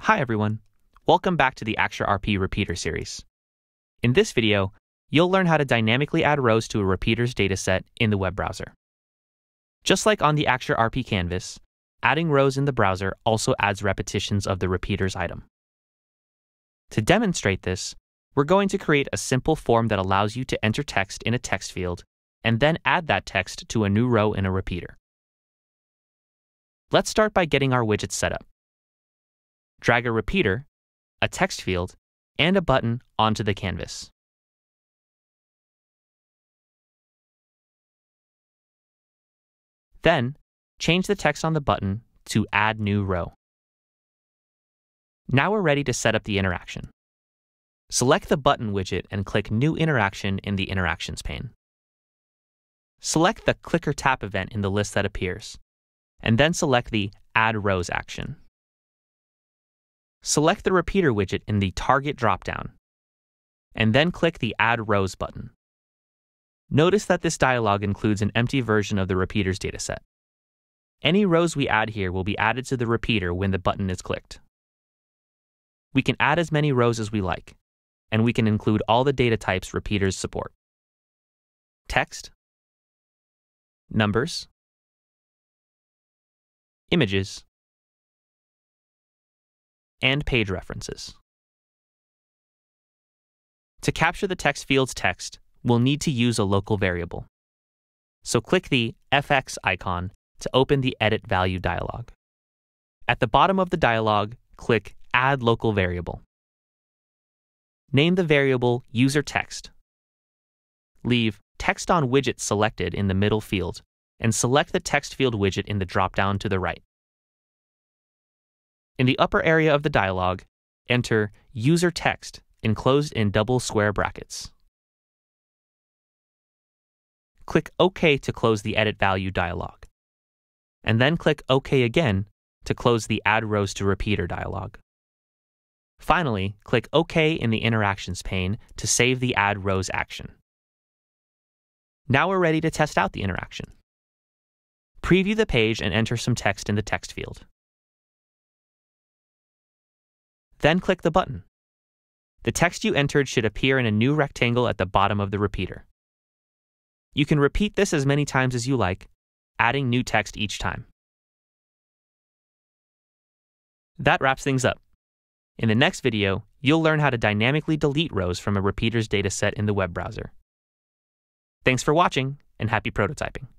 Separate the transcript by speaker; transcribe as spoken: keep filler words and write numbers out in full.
Speaker 1: Hi everyone, welcome back to the Axure R P repeater series. In this video, you'll learn how to dynamically add rows to a repeater's dataset in the web browser. Just like on the Axure R P canvas, adding rows in the browser also adds repetitions of the repeater's item. To demonstrate this, we're going to create a simple form that allows you to enter text in a text field and then add that text to a new row in a repeater. Let's start by getting our widgets set up. Drag a repeater, a text field, and a button onto the canvas. Then, change the text on the button to Add New Row. Now we're ready to set up the interaction. Select the button widget and click New Interaction in the Interactions pane. Select the click or tap event in the list that appears, and then select the Add Rows action. Select the repeater widget in the Target dropdown, and then click the Add Rows button. Notice that this dialog includes an empty version of the repeater's dataset. Any rows we add here will be added to the repeater when the button is clicked. We can add as many rows as we like, and we can include all the data types repeaters support: text, numbers, images, and page references. To capture the text field's text, we'll need to use a local variable. So click the F X icon to open the Edit Value dialog. At the bottom of the dialog, click Add Local Variable. Name the variable UserText. Leave Text on Widget selected in the middle field, and select the text field widget in the dropdown to the right. In the upper area of the dialog, enter UserText enclosed in double square brackets. Click OK to close the Edit Value dialog, and then click OK again to close the Add Rows to Repeater dialog. Finally, click OK in the Interactions pane to save the Add Rows action. Now we're ready to test out the interaction. Preview the page and enter some text in the text field. Then click the button. The text you entered should appear in a new rectangle at the bottom of the repeater. You can repeat this as many times as you like, adding new text each time. That wraps things up. In the next video, you'll learn how to dynamically delete rows from a repeater's dataset in the web browser. Thanks for watching, and happy prototyping.